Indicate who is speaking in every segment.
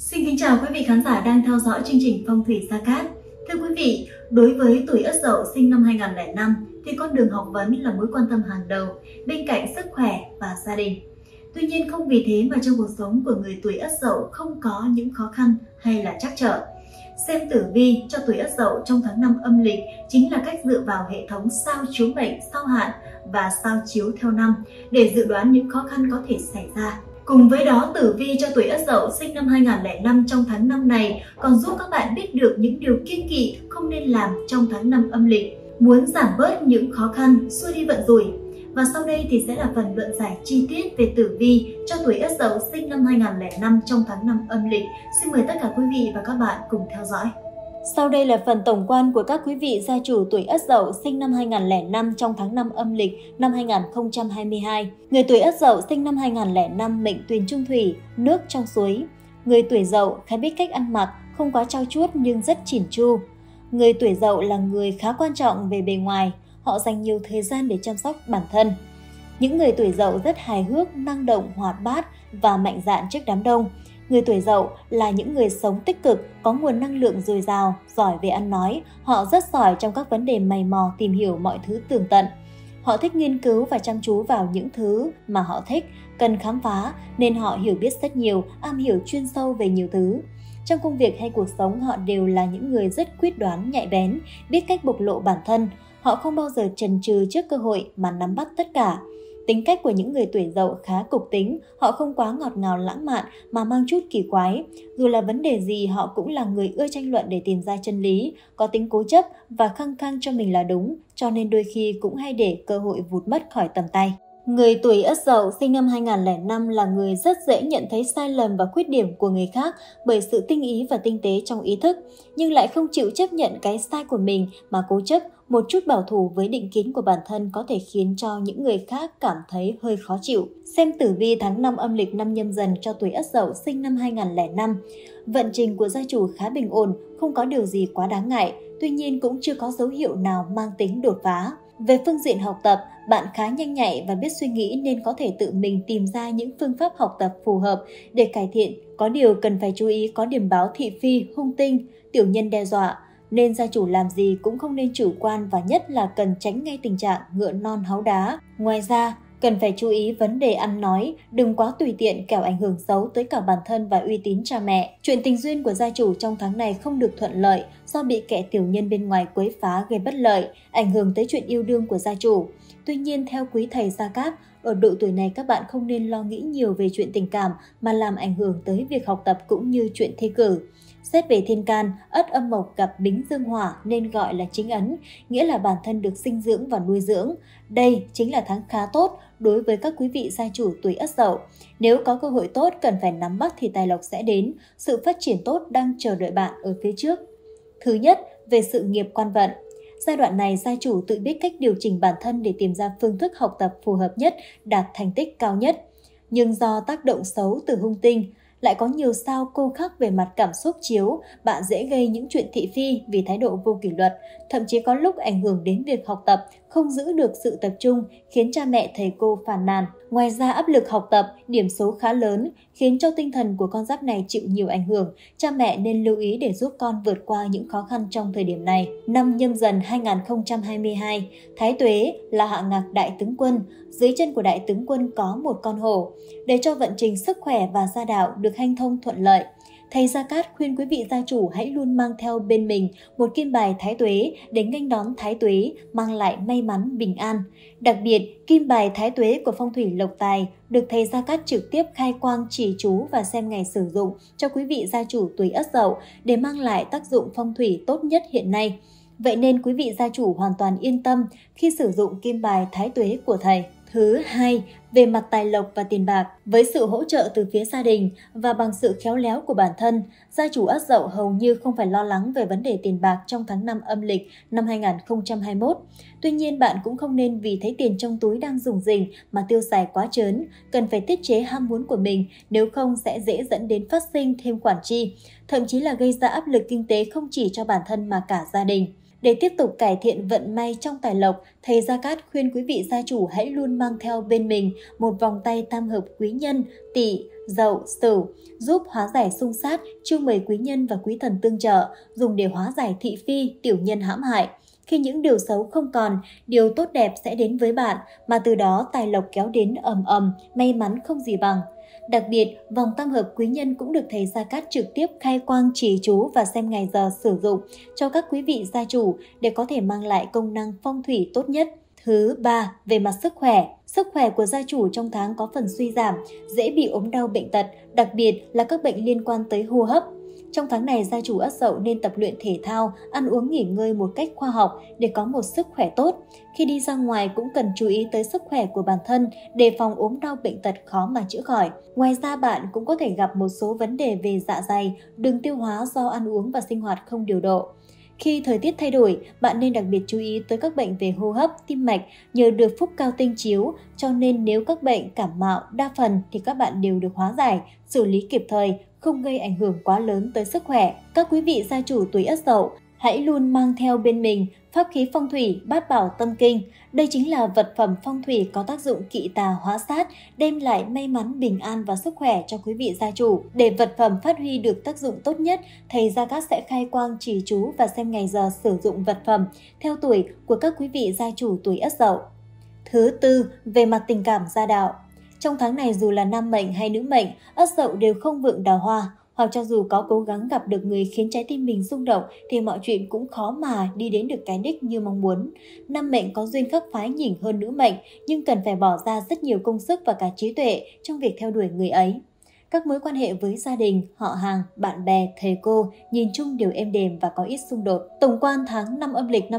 Speaker 1: Xin kính chào quý vị khán giả đang theo dõi chương trình Phong thủy Sa Cát. Thưa quý vị, đối với tuổi Ất Dậu sinh năm 2005 thì con đường học vấn là mối quan tâm hàng đầu bên cạnh sức khỏe và gia đình. Tuy nhiên không vì thế mà trong cuộc sống của người tuổi Ất Dậu không có những khó khăn hay là trắc trở. Xem tử vi cho tuổi Ất Dậu trong tháng 5 âm lịch chính là cách dựa vào hệ thống sao chiếu mệnh, sao hạn và sao chiếu theo năm để dự đoán những khó khăn có thể xảy ra. Cùng với đó, tử vi cho tuổi Ất Dậu sinh năm 2005 trong tháng 5 này còn giúp các bạn biết được những điều kiêng kỵ không nên làm trong tháng 5 âm lịch, muốn giảm bớt những khó khăn, xua đi vận rủi. Và sau đây thì sẽ là phần luận giải chi tiết về tử vi cho tuổi Ất Dậu sinh năm 2005 trong tháng 5 âm lịch. Xin mời tất cả quý vị và các bạn cùng theo dõi. Sau đây là phần tổng quan của các quý vị gia chủ tuổi Ất Dậu sinh năm 2005 trong tháng 5 âm lịch năm 2022. Người tuổi Ất Dậu sinh năm 2005 mệnh Tuyền Trung Thủy, nước trong suối. Người tuổi Dậu khá biết cách ăn mặc, không quá trau chuốt nhưng rất chỉn chu. Người tuổi Dậu là người khá quan trọng về bề ngoài, họ dành nhiều thời gian để chăm sóc bản thân. Những người tuổi Dậu rất hài hước, năng động, hoạt bát và mạnh dạn trước đám đông. Người tuổi Dậu là những người sống tích cực, có nguồn năng lượng dồi dào, giỏi về ăn nói. Họ rất giỏi trong các vấn đề mày mò tìm hiểu mọi thứ tường tận. Họ thích nghiên cứu và chăm chú vào những thứ mà họ thích, cần khám phá nên họ hiểu biết rất nhiều, am hiểu chuyên sâu về nhiều thứ. Trong công việc hay cuộc sống họ đều là những người rất quyết đoán, nhạy bén, biết cách bộc lộ bản thân. Họ không bao giờ chần chừ trước cơ hội mà nắm bắt tất cả. Tính cách của những người tuổi Dậu khá cục tính, họ không quá ngọt ngào lãng mạn mà mang chút kỳ quái. Dù là vấn đề gì họ cũng là người ưa tranh luận để tìm ra chân lý, có tính cố chấp và khăng khăng cho mình là đúng, cho nên đôi khi cũng hay để cơ hội vụt mất khỏi tầm tay. Người tuổi Ất Dậu sinh năm 2005 là người rất dễ nhận thấy sai lầm và khuyết điểm của người khác bởi sự tinh ý và tinh tế trong ý thức, nhưng lại không chịu chấp nhận cái sai của mình mà cố chấp. Một chút bảo thủ với định kiến của bản thân có thể khiến cho những người khác cảm thấy hơi khó chịu. Xem tử vi tháng 5 âm lịch năm Nhâm Dần cho tuổi Ất Dậu sinh năm 2005. Vận trình của gia chủ khá bình ổn, không có điều gì quá đáng ngại, tuy nhiên cũng chưa có dấu hiệu nào mang tính đột phá. Về phương diện học tập, bạn khá nhanh nhạy và biết suy nghĩ nên có thể tự mình tìm ra những phương pháp học tập phù hợp để cải thiện. Có điều cần phải chú ý có điểm báo thị phi, hung tinh, tiểu nhân đe dọa. Nên gia chủ làm gì cũng không nên chủ quan và nhất là cần tránh ngay tình trạng ngựa non háu đá. Ngoài ra, cần phải chú ý vấn đề ăn nói, đừng quá tùy tiện kẻo ảnh hưởng xấu tới cả bản thân và uy tín cha mẹ. Chuyện tình duyên của gia chủ trong tháng này không được thuận lợi do bị kẻ tiểu nhân bên ngoài quấy phá gây bất lợi, ảnh hưởng tới chuyện yêu đương của gia chủ. Tuy nhiên, theo quý thầy Sa Cát, ở độ tuổi này các bạn không nên lo nghĩ nhiều về chuyện tình cảm mà làm ảnh hưởng tới việc học tập cũng như chuyện thi cử. Xét về thiên can, Ất âm mộc gặp Bính dương hỏa nên gọi là chính ấn, nghĩa là bản thân được sinh dưỡng và nuôi dưỡng. Đây chính là tháng khá tốt đối với các quý vị gia chủ tuổi Ất Dậu. Nếu có cơ hội tốt cần phải nắm bắt thì tài lộc sẽ đến, sự phát triển tốt đang chờ đợi bạn ở phía trước. Thứ nhất, về sự nghiệp quan vận. Giai đoạn này gia chủ tự biết cách điều chỉnh bản thân để tìm ra phương thức học tập phù hợp nhất, đạt thành tích cao nhất. Nhưng do tác động xấu từ hung tinh, lại có nhiều sao cô khắc về mặt cảm xúc chiếu, bạn dễ gây những chuyện thị phi vì thái độ vô kỷ luật, thậm chí có lúc ảnh hưởng đến việc học tập, không giữ được sự tập trung, khiến cha mẹ thầy cô phàn nàn. Ngoài ra áp lực học tập, điểm số khá lớn, khiến cho tinh thần của con giáp này chịu nhiều ảnh hưởng. Cha mẹ nên lưu ý để giúp con vượt qua những khó khăn trong thời điểm này. Năm Nhâm Dần 2022, Thái Tuế là hạ ngạc đại tướng quân, dưới chân của đại tướng quân có một con hổ. Để cho vận trình sức khỏe và gia đạo được hanh thông thuận lợi, thầy Sa Cát khuyên quý vị gia chủ hãy luôn mang theo bên mình một kim bài Thái Tuế để nghênh đón Thái Tuế mang lại may mắn bình an. Đặc biệt, kim bài Thái Tuế của phong thủy lộc tài được thầy Sa Cát trực tiếp khai quang chỉ chú và xem ngày sử dụng cho quý vị gia chủ tuổi Ất Dậu để mang lại tác dụng phong thủy tốt nhất hiện nay. Vậy nên quý vị gia chủ hoàn toàn yên tâm khi sử dụng kim bài Thái Tuế của thầy. Thứ hai, về mặt tài lộc và tiền bạc, với sự hỗ trợ từ phía gia đình và bằng sự khéo léo của bản thân, gia chủ Ất Dậu hầu như không phải lo lắng về vấn đề tiền bạc trong tháng 5 âm lịch năm 2021. Tuy nhiên, bạn cũng không nên vì thấy tiền trong túi đang rủng rỉnh mà tiêu xài quá trớn, cần phải tiết chế ham muốn của mình, nếu không sẽ dễ dẫn đến phát sinh thêm khoản chi, thậm chí là gây ra áp lực kinh tế không chỉ cho bản thân mà cả gia đình. Để tiếp tục cải thiện vận may trong tài lộc, thầy Gia Cát khuyên quý vị gia chủ hãy luôn mang theo bên mình một vòng tay tam hợp quý nhân, Tỵ, Dậu, Sửu, giúp hóa giải xung sát, chiêu mời quý nhân và quý thần tương trợ, dùng để hóa giải thị phi, tiểu nhân hãm hại. Khi những điều xấu không còn, điều tốt đẹp sẽ đến với bạn, mà từ đó tài lộc kéo đến ầm ầm, may mắn không gì bằng. Đặc biệt, vòng tam hợp quý nhân cũng được thầy Gia Cát trực tiếp khai quang chỉ chú và xem ngày giờ sử dụng cho các quý vị gia chủ để có thể mang lại công năng phong thủy tốt nhất. Thứ ba, về mặt sức khỏe. Sức khỏe của gia chủ trong tháng có phần suy giảm, dễ bị ốm đau bệnh tật, đặc biệt là các bệnh liên quan tới hô hấp. Trong tháng này, gia chủ Ất Dậu nên tập luyện thể thao, ăn uống nghỉ ngơi một cách khoa học để có một sức khỏe tốt. Khi đi ra ngoài cũng cần chú ý tới sức khỏe của bản thân, đề phòng ốm đau bệnh tật khó mà chữa khỏi. Ngoài ra, bạn cũng có thể gặp một số vấn đề về dạ dày, đường tiêu hóa do ăn uống và sinh hoạt không điều độ. Khi thời tiết thay đổi, bạn nên đặc biệt chú ý tới các bệnh về hô hấp, tim mạch nhờ được phúc cao tinh chiếu, cho nên nếu các bệnh cảm mạo đa phần thì các bạn đều được hóa giải, xử lý kịp thời, không gây ảnh hưởng quá lớn tới sức khỏe. Các quý vị gia chủ tuổi Ất Dậu hãy luôn mang theo bên mình pháp khí phong thủy Bát Bảo Tâm Kinh. Đây chính là vật phẩm phong thủy có tác dụng kỵ tà hóa sát, đem lại may mắn, bình an và sức khỏe cho quý vị gia chủ. Để vật phẩm phát huy được tác dụng tốt nhất, thầy Gia Cát sẽ khai quang chỉ chú và xem ngày giờ sử dụng vật phẩm theo tuổi của các quý vị gia chủ tuổi Ất Dậu. Thứ tư, về mặt tình cảm gia đạo. Trong tháng này, dù là nam mệnh hay nữ mệnh, Ất Dậu đều không vượng đào hoa, hoặc cho dù có cố gắng gặp được người khiến trái tim mình rung động thì mọi chuyện cũng khó mà đi đến được cái đích như mong muốn. Nam mệnh có duyên khắc phái nhỉnh hơn nữ mệnh, nhưng cần phải bỏ ra rất nhiều công sức và cả trí tuệ trong việc theo đuổi người ấy. Các mối quan hệ với gia đình, họ hàng, bạn bè, thầy cô nhìn chung đều êm đềm và có ít xung đột. Tổng quan tháng 5 âm lịch năm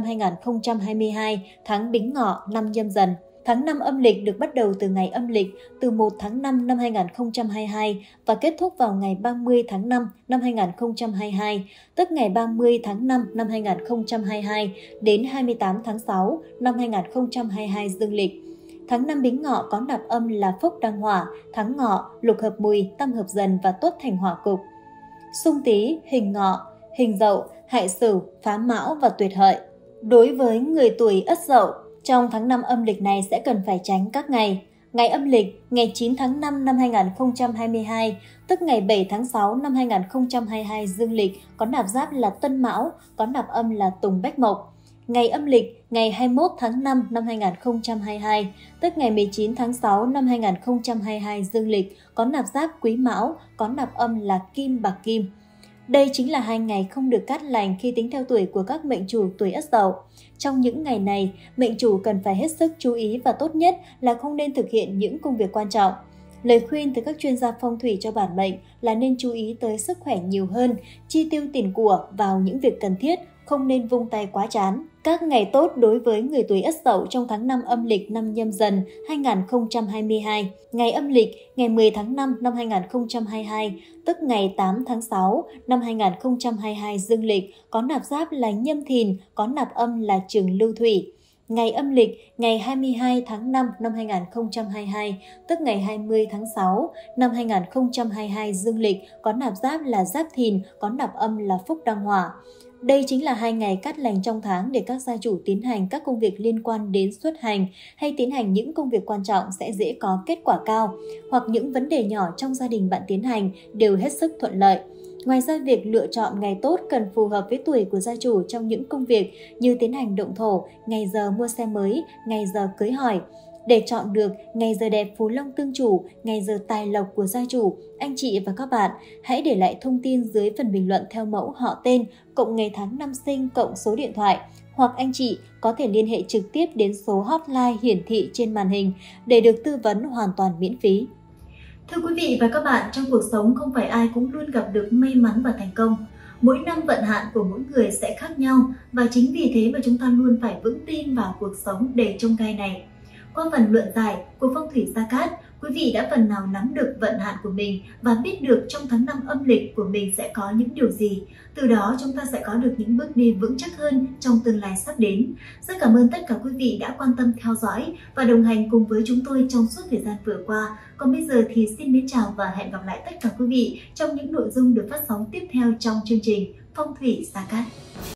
Speaker 1: 2022, tháng Bính Ngọ, năm Nhâm Dần. Tháng 5 âm lịch được bắt đầu từ ngày âm lịch từ 1 tháng 5 năm 2022 và kết thúc vào ngày 30 tháng 5 năm 2022, tức ngày 30 tháng 5 năm 2022 đến 28 tháng 6 năm 2022 dương lịch. Tháng 5 Bính Ngọ có nạp âm là Phúc Đăng Hỏa, tháng Ngọ, Lục Hợp Mùi, Tam Hợp Dần và Tuất thành hỏa cục. Xung Tý, Hình Ngọ, Hình Dậu, Hại Sửu, Phá Mão và Tuyệt Hợi. Đối với người tuổi Ất Dậu, trong tháng 5 âm lịch này sẽ cần phải tránh các ngày. Ngày âm lịch, ngày 9 tháng 5 năm 2022, tức ngày 7 tháng 6 năm 2022 dương lịch, có nạp giáp là Tân Mão, có nạp âm là Tùng Bách Mộc. Ngày âm lịch, ngày 21 tháng 5 năm 2022, tức ngày 19 tháng 6 năm 2022 dương lịch, có nạp giáp Quý Mão, có nạp âm là Kim Bạc Kim. Đây chính là 2 ngày không được cát lành khi tính theo tuổi của các mệnh chủ tuổi Ất Dậu. Trong những ngày này, mệnh chủ cần phải hết sức chú ý và tốt nhất là không nên thực hiện những công việc quan trọng. Lời khuyên từ các chuyên gia phong thủy cho bản mệnh là nên chú ý tới sức khỏe nhiều hơn, chi tiêu tiền của vào những việc cần thiết, không nên vung tay quá chán. Các ngày tốt đối với người tuổi Ất Dậu trong tháng 5 âm lịch năm Nhâm Dần 2022. Ngày âm lịch, ngày 10 tháng 5 năm 2022, tức ngày 8 tháng 6 năm 2022 dương lịch, có nạp giáp là Nhâm Thìn, có nạp âm là Trường Lưu Thủy. Ngày âm lịch, ngày 22 tháng 5 năm 2022, tức ngày 20 tháng 6 năm 2022 dương lịch, có nạp giáp là Giáp Thìn, có nạp âm là Phúc Đăng Hỏa. Đây chính là 2 ngày cát lành trong tháng để các gia chủ tiến hành các công việc liên quan đến xuất hành hay tiến hành những công việc quan trọng sẽ dễ có kết quả cao, hoặc những vấn đề nhỏ trong gia đình bạn tiến hành đều hết sức thuận lợi. Ngoài ra, việc lựa chọn ngày tốt cần phù hợp với tuổi của gia chủ trong những công việc như tiến hành động thổ, ngày giờ mua xe mới, ngày giờ cưới hỏi. Để chọn được ngày giờ đẹp phú long tương chủ, ngày giờ tài lộc của gia chủ, anh chị và các bạn hãy để lại thông tin dưới phần bình luận theo mẫu họ tên, cộng ngày tháng năm sinh, cộng số điện thoại. Hoặc anh chị có thể liên hệ trực tiếp đến số hotline hiển thị trên màn hình để được tư vấn hoàn toàn miễn phí.
Speaker 2: Thưa quý vị và các bạn, trong cuộc sống không phải ai cũng luôn gặp được may mắn và thành công. Mỗi năm vận hạn của mỗi người sẽ khác nhau và chính vì thế mà chúng ta luôn phải vững tin vào cuộc sống để trông gai này. Qua phần luận giải của phong thủy Gia Cát, quý vị đã phần nào nắm được vận hạn của mình và biết được trong tháng 5 âm lịch của mình sẽ có những điều gì. Từ đó chúng ta sẽ có được những bước đi vững chắc hơn trong tương lai sắp đến. Rất cảm ơn tất cả quý vị đã quan tâm theo dõi và đồng hành cùng với chúng tôi trong suốt thời gian vừa qua. Còn bây giờ thì xin mến chào và hẹn gặp lại tất cả quý vị trong những nội dung được phát sóng tiếp theo trong chương trình Phong thủy Gia Cát.